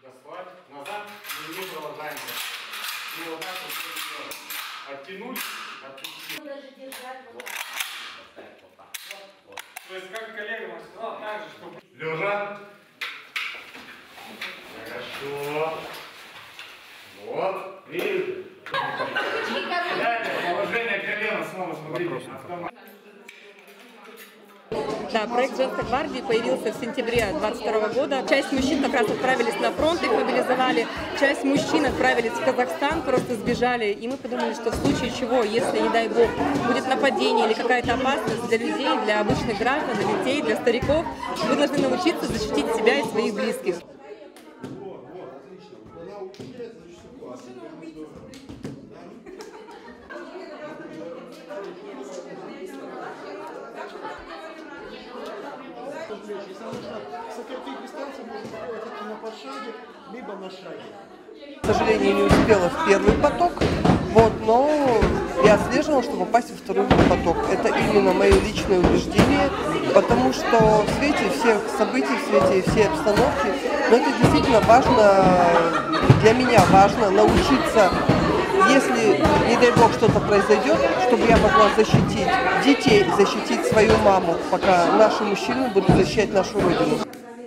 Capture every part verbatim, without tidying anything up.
Расслабь. Назад. И мы продолжаем. И вот так вот все. Оттянуть. Отпустить. Даже держать вот так. Поставить вот так. Вот. То есть как коллега нам сказал, так же, чтобы... Лежа. Хорошо. Вот. Видите? Положение колена снова, смотрите. Автомат. Да, проект «Женской гвардии» появился в сентябре двадцать второго года. Часть мужчин как раз отправились на фронт, их мобилизовали. Часть мужчин отправились в Казахстан, просто сбежали. И мы подумали, что в случае чего, если, не дай бог, будет нападение или какая-то опасность для людей, для обычных граждан, для детей, для стариков, вы должны научиться защитить себя и своих близких. Если нужно сократить дистанцию, можно сделать это на подшаге, либо на шаге. К сожалению, не успела в первый поток, вот, но я отслеживала, чтобы попасть во второй поток. Это именно мое личное убеждение, потому что в свете всех событий, в свете всей обстановки, но это действительно важно, для меня важно научиться, если, не дай бог, что-то произойдет, чтобы я могла защитить детей, защитить свою маму, пока наши мужчины будут защищать нашу Родину.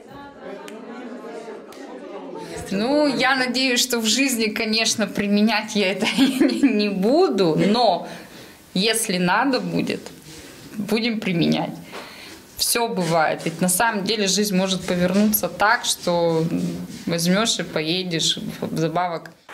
Ну, я надеюсь, что в жизни, конечно, применять я это не буду, но если надо будет, будем применять. Все бывает, ведь на самом деле жизнь может повернуться так, что возьмешь и поедешь вдобавок.